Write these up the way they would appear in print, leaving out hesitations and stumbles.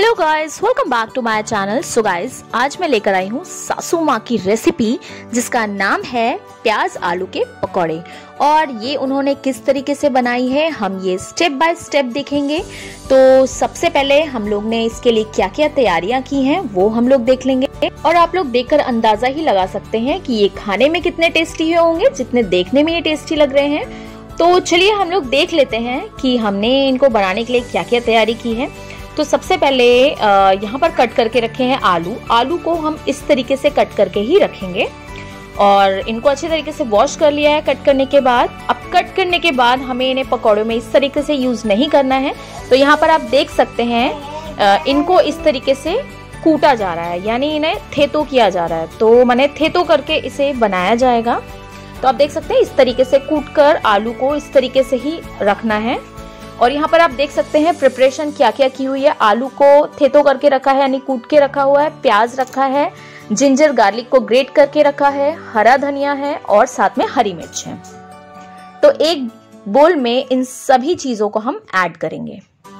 Hello guys, welcome back to my channel. So guys, आज मैं लेकर आई हूँ सासू माँ की रेसिपी जिसका नाम है प्याज आलू के पकौड़े। और ये उन्होंने किस तरीके से बनाई है हम ये स्टेप बाय स्टेप देखेंगे। तो सबसे पहले हम लोग ने इसके लिए क्या क्या तैयारियां की हैं वो हम लोग देख लेंगे। और आप लोग देखकर अंदाजा ही लगा सकते हैं कि ये खाने में कितने टेस्टी होंगे जितने देखने में ये टेस्टी लग रहे हैं। तो चलिए हम लोग देख लेते हैं कि हमने इनको बनाने के लिए क्या क्या तैयारी की है। तो सबसे पहले यहाँ पर कट करके रखे हैं आलू को हम इस तरीके से कट करके ही रखेंगे। और इनको अच्छे तरीके से वॉश कर लिया है कट करने के बाद। अब कट करने के बाद हमें इन्हें पकौड़ों में इस तरीके से यूज नहीं करना है। तो यहाँ पर आप देख सकते हैं इनको इस तरीके से कूटा जा रहा है, यानी इन्हें थेतो किया जा रहा है। तो मैंने थेतो करके इसे बनाया जाएगा। तो आप देख सकते हैं इस तरीके से कूट कर आलू को इस तरीके से ही रखना है। और यहाँ पर आप देख सकते हैं प्रिपरेशन क्या क्या की हुई है। आलू को थेतो करके रखा है यानी कूट के रखा हुआ है, प्याज रखा है, जिंजर गार्लिक को ग्रेट करके रखा है, हरा धनिया है और साथ में हरी मिर्च है। तो एक बोल में इन सभी चीजों को हम ऐड करेंगे।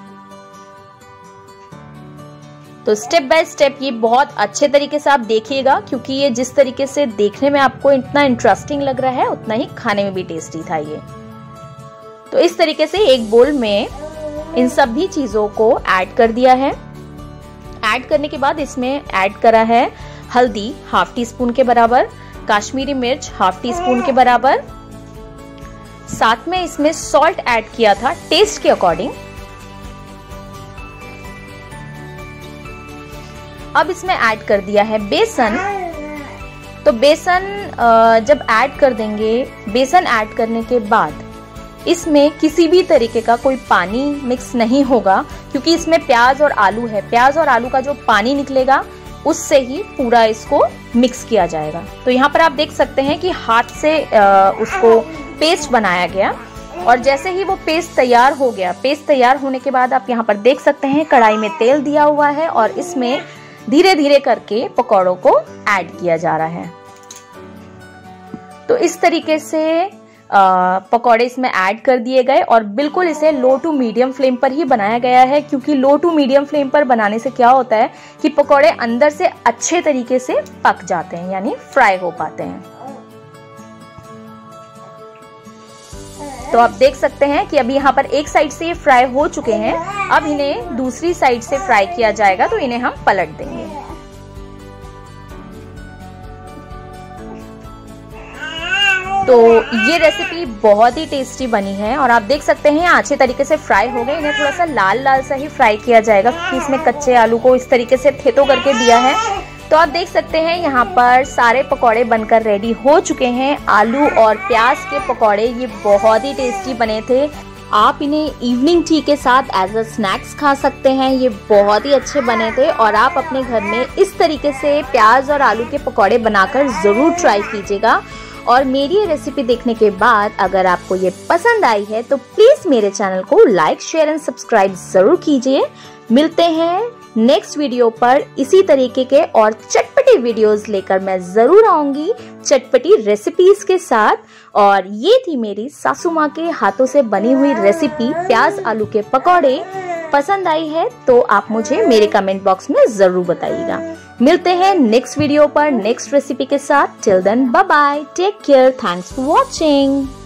तो स्टेप बाय स्टेप ये बहुत अच्छे तरीके से आप देखिएगा, क्योंकि ये जिस तरीके से देखने में आपको इतना इंटरेस्टिंग लग रहा है उतना ही खाने में भी टेस्टी था ये। तो इस तरीके से एक बोल में इन सभी चीजों को ऐड कर दिया है। ऐड करने के बाद इसमें ऐड करा है हल्दी हाफ टी स्पून के बराबर, काश्मीरी मिर्च हाफ टी स्पून के बराबर, साथ में इसमें सॉल्ट ऐड किया था टेस्ट के अकॉर्डिंग। अब इसमें ऐड कर दिया है बेसन। तो बेसन जब ऐड कर देंगे, बेसन ऐड करने के बाद इसमें किसी भी तरीके का कोई पानी मिक्स नहीं होगा, क्योंकि इसमें प्याज और आलू है। प्याज और आलू का जो पानी निकलेगा उससे ही पूरा इसको मिक्स किया जाएगा। तो यहाँ पर आप देख सकते हैं कि हाथ से उसको पेस्ट बनाया गया। और जैसे ही वो पेस्ट तैयार हो गया, पेस्ट तैयार होने के बाद आप यहाँ पर देख सकते हैं कढ़ाई में तेल दिया हुआ है और इसमें धीरे धीरे करके पकौड़ों को ऐड किया जा रहा है। तो इस तरीके से पकौड़े इसमें ऐड कर दिए गए और बिल्कुल इसे लो टू मीडियम फ्लेम पर ही बनाया गया है, क्योंकि लो टू मीडियम फ्लेम पर बनाने से क्या होता है कि पकौड़े अंदर से अच्छे तरीके से पक जाते हैं, यानी फ्राई हो पाते हैं। तो आप देख सकते हैं कि अभी यहाँ पर एक साइड से ये फ्राई हो चुके हैं। अब इन्हें दूसरी साइड से फ्राई किया जाएगा, तो इन्हें हम पलट देंगे। तो ये रेसिपी बहुत ही टेस्टी बनी है और आप देख सकते हैं अच्छे तरीके से फ्राई हो गए। इन्हें थोड़ा सा लाल लाल सा ही फ्राई किया जाएगा, क्योंकि इसमें कच्चे आलू को इस तरीके से थेतो करके दिया है। तो आप देख सकते हैं यहाँ पर सारे पकौड़े बनकर रेडी हो चुके हैं। आलू और प्याज के पकौड़े ये बहुत ही टेस्टी बने थे। आप इन्हें इवनिंग टी के साथ एज अ स्नैक्स खा सकते हैं। ये बहुत ही अच्छे बने थे और आप अपने घर में इस तरीके से प्याज और आलू के पकौड़े बनाकर जरूर ट्राई कीजिएगा। और मेरी ये रेसिपी देखने के बाद अगर आपको ये पसंद आई है तो प्लीज मेरे चैनल को लाइक, शेयर एंड सब्सक्राइब जरूर कीजिए। मिलते हैं नेक्स्ट वीडियो पर इसी तरीके के और चटपटी वीडियोस लेकर मैं जरूर आऊंगी, चटपटी रेसिपीज के साथ। और ये थी मेरी सासू माँ के हाथों से बनी हुई रेसिपी प्याज आलू के पकौड़े। पसंद आई है तो आप मुझे मेरे कमेंट बॉक्स में जरूर बताइएगा। मिलते हैं नेक्स्ट वीडियो पर नेक्स्ट रेसिपी के साथ। Till then bye bye, take care, thanks for watching.